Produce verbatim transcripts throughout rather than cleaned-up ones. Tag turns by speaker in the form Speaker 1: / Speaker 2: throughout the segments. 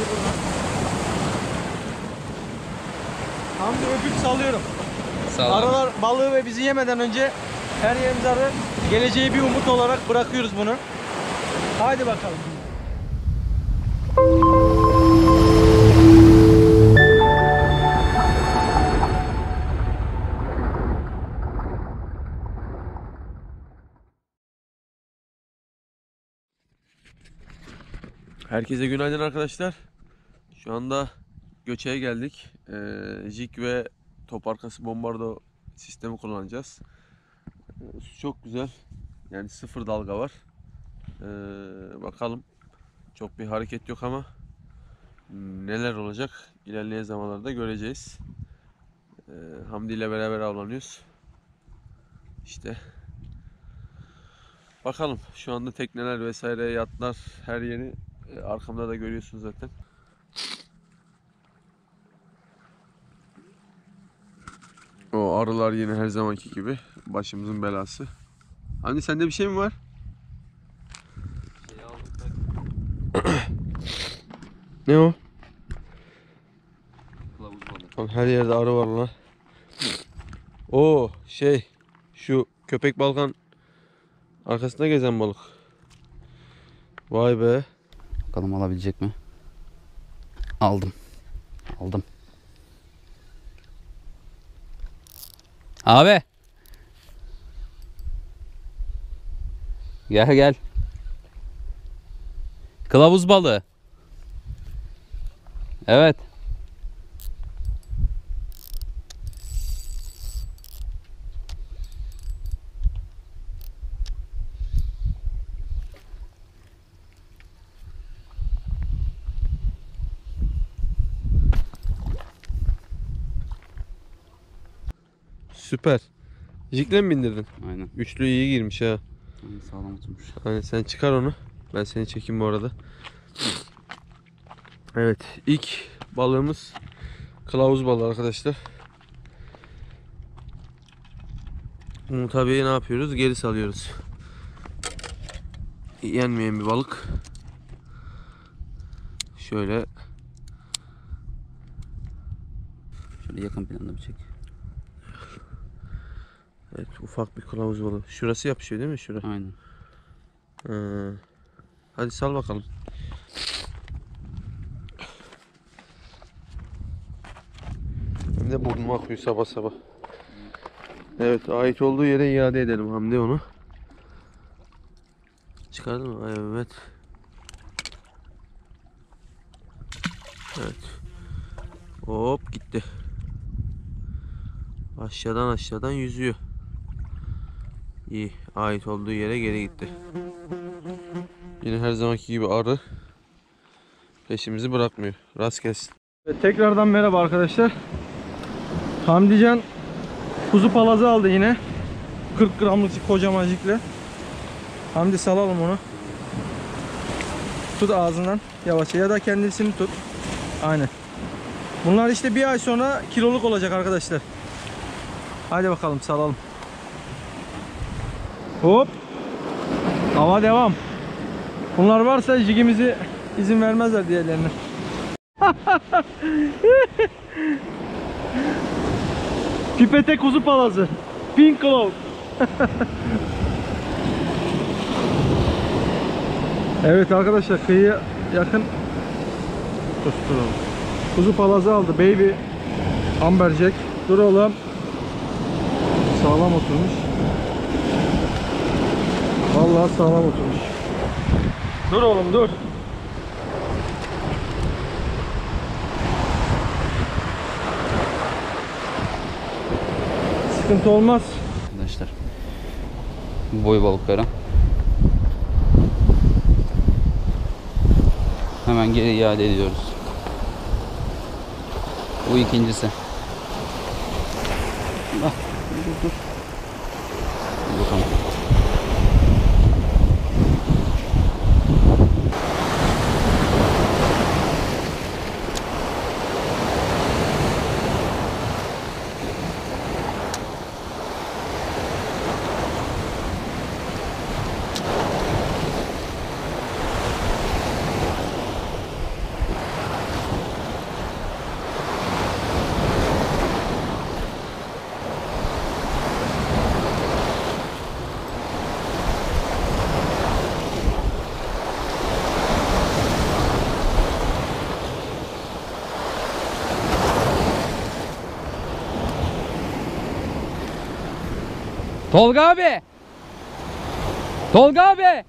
Speaker 1: buradan. Hamdi öpüp salıyorum.
Speaker 2: Sağ ol.
Speaker 1: Arılar balığı ve bizi yemeden önce her yerimize arı, geleceği bir umut olarak bırakıyoruz bunu. Haydi bakalım.
Speaker 3: Herkese günaydın arkadaşlar. Şu anda Göçe'ye geldik. Ee, jig ve top arkası bombardo sistemi kullanacağız. Ee, su çok güzel. Yani sıfır dalga var. Ee, bakalım. Çok bir hareket yok ama neler olacak ilerleyen zamanlarda göreceğiz. Ee, Hamdi ile beraber avlanıyoruz. İşte bakalım. Şu anda tekneler vesaire, yatlar, her yeri arkamda da görüyorsunuz zaten. O arılar yine her zamanki gibi başımızın belası. Hani sende bir şey mi var? Ne o? Bak her yerde arı var lan. O şey, şu köpek balkan arkasında gezen balık. Vay be.
Speaker 2: Bakalım alabilecek mi? Aldım. Aldım. Abi. Gel gel. Kılavuz balığı. Evet.
Speaker 3: Süper. Jikle mi bindirdin?
Speaker 2: Aynen.
Speaker 3: Üçlü iyi girmiş ha.
Speaker 2: Aynen, sağlam oturmuş.
Speaker 3: Hani sen çıkar onu. Ben seni çekeyim bu arada. Evet, ilk balığımız kılavuz balığı arkadaşlar. Bunu tabii ne yapıyoruz? Geri salıyoruz. Yenmeyen bir balık. Şöyle.
Speaker 2: Şöyle yakın planda bir çek.
Speaker 3: Evet, ufak bir kılavuz balığı. Şurası yapışıyor değil mi? Şurası.
Speaker 2: Aynen.
Speaker 3: Ee, hadi sal bakalım. Hem de burnum akıyor sabah sabah. Evet, ait olduğu yere iade edelim Hamdi onu. Çıkardın mı? Ay, evet. Evet. Hop gitti. Aşağıdan aşağıdan yüzüyor. İyi. Ait olduğu yere geri gitti. Yine her zamanki gibi arı peşimizi bırakmıyor. Rast gelsin.
Speaker 1: Evet, tekrardan merhaba arkadaşlar. Hamdican kuzu palazı aldı yine. kırk gramlık kocaman jikle. Hamdi salalım onu. Tut ağzından yavaşça ya da kendisini tut. Aynen. Bunlar işte bir ay sonra kiloluk olacak arkadaşlar. Hadi bakalım salalım. Hop. Hava devam. Bunlar varsa jigimizi izin vermezler diğerlerine. Pipete kuzu palazı. Pink Cloud. Evet arkadaşlar, kıyıya yakın tutturalım. Kuzu palazı aldı baby amberjack. Dur oğlum. Sağlam oturmuş. Vallahi sağlam oturmuş. Dur oğlum dur. Sıkıntı olmaz.
Speaker 2: Arkadaşlar. Boy balıkları. Hemen geri iade ediyoruz. Bu ikincisi. Ah, dur dur. Dur bakalım.
Speaker 4: Tolga abi. Tolga abi.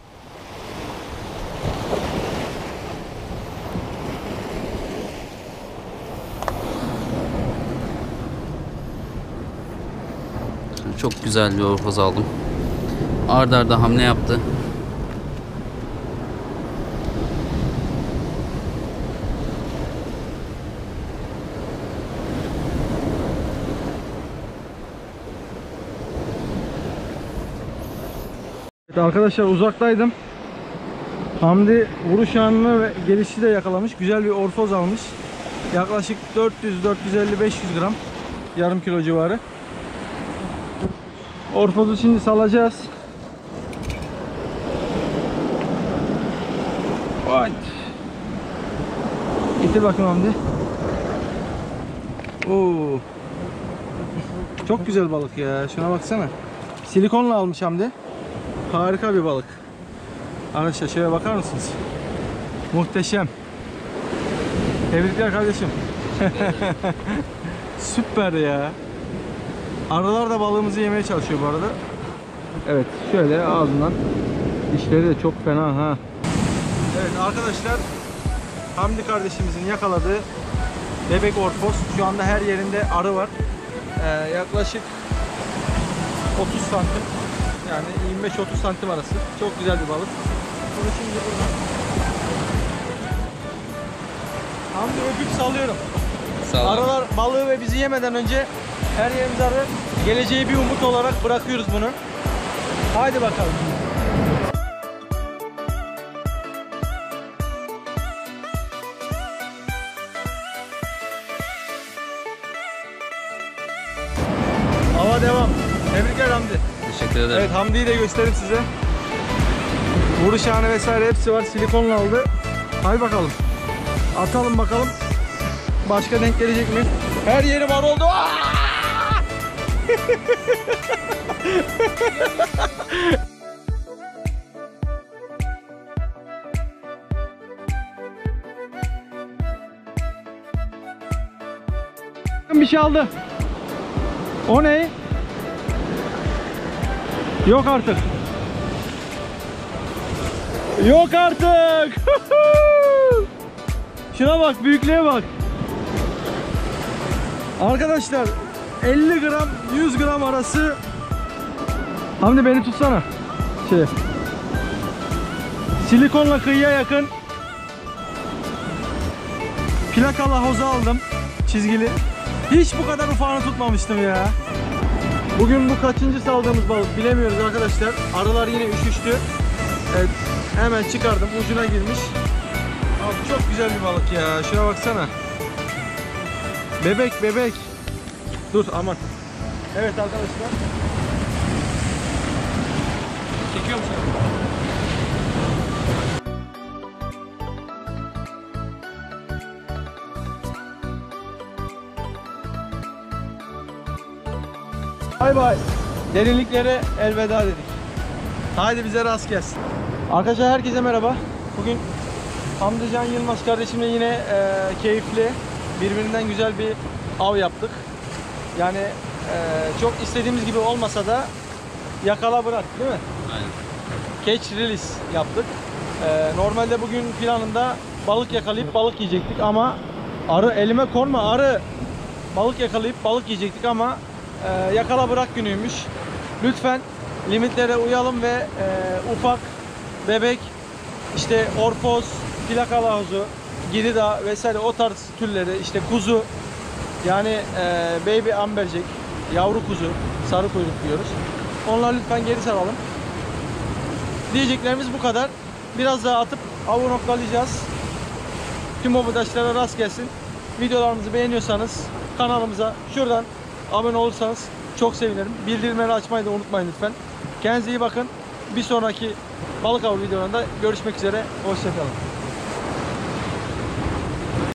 Speaker 2: Çok güzel bir orfoz aldım. Arda arda hamle yaptı.
Speaker 1: Evet arkadaşlar, uzaktaydım. Hamdi vuruş anını ve gelişi de yakalamış. Güzel bir orfoz almış. Yaklaşık dört yüz dört yüz elli beş yüz gram. Yarım kilo civarı. Orfozu şimdi salacağız. Evet. Getir bakayım Hamdi. Oo. Çok güzel balık ya. Şuna baksana. Silikonla almış Hamdi. Harika bir balık. Arkadaşlar şöyle bakar mısınız? Muhteşem. Tebrikler kardeşim. Süper ya. Arılar da balığımızı yemeye çalışıyor bu arada. Evet, şöyle ağzından. Dişleri de çok fena ha. Evet arkadaşlar, Hamdi kardeşimizin yakaladığı bebek orfoz. Şu anda her yerinde arı var. Ee, yaklaşık otuz santim. Yani yirmi beş otuz santim arası. Çok güzel bir balık. Bunu şimdi buradan Hamdi öpüp salıyorum. Arılar balığı ve bizi yemeden önce her yerimiz arı. Geleceği bir umut olarak bırakıyoruz bunu. Haydi bakalım. Hava devam. Tebrikler Hamdi.
Speaker 2: Teşekkür ederim.
Speaker 1: Evet, Hamdi'yi de göstereyim size. Vuruş ağını vesaire hepsi var. Silikonla aldı. Hadi bakalım. Atalım bakalım. Başka denk gelecek mi? Her yeri var oldu. Bir şey aldı. O ne? Yok artık. Yok artık. Şuna bak, büyüklüğe bak. Arkadaşlar elli gram yüz gram arası. Hamdi beni tutsana. Şey. Silikonla kıyıya yakın. Plakalı hoza aldım. Çizgili. Hiç bu kadar ufağını tutmamıştım ya. Bugün bu kaçıncı saldığımız balık bilemiyoruz arkadaşlar. Arılar yine üşüştü. Evet, hemen çıkardım, ucuna girmiş. Abi çok güzel bir balık ya. Şuna baksana. Bebek bebek. Dur aman. Evet arkadaşlar. Çekiyor musun? Bay bay. Derinliklere elveda dedik. Haydi bize rast gelsin. Arkadaşlar herkese merhaba. Bugün Hamdi Can Yılmaz kardeşimle yine e, keyifli, birbirinden güzel bir av yaptık. Yani e, çok istediğimiz gibi olmasa da yakala bırak, değil mi?
Speaker 2: Aynen.
Speaker 1: Catch release yaptık. E, normalde bugün planında balık yakalayıp balık yiyecektik ama arı elime konma arı. Balık yakalayıp balık yiyecektik ama e, yakala bırak günüymüş. Lütfen limitlere uyalım ve e, ufak bebek, işte orfoz, plakalı havuzu, giridağ vesaire o tarz türleri, işte kuzu, yani e, baby amberjack, yavru kuzu, sarı kuyruk diyoruz. Onları lütfen geri saralım. Diyeceklerimiz bu kadar. Biraz daha atıp avı noktalayacağız. Tüm obudaşlara rast gelsin. Videolarımızı beğeniyorsanız kanalımıza şuradan abone olursanız çok sevinirim. Bildirimleri açmayı da unutmayın lütfen. Kendinize iyi bakın. Bir sonraki balık avı videolarında görüşmek üzere. Hoşça kalın.